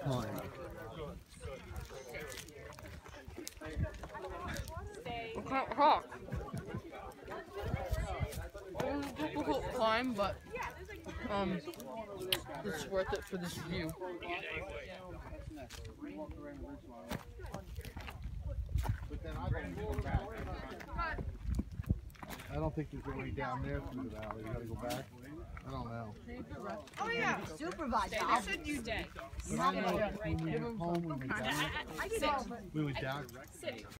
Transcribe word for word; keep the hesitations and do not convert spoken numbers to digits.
climb. I can't talk. It was a difficult climb, but um, it's worth it for this view. I don't think there's a way down there through the valley. You gotta go back. I don't know. Oh yeah, supervisor. I said you did. But I know when we went home, we went down. We went down.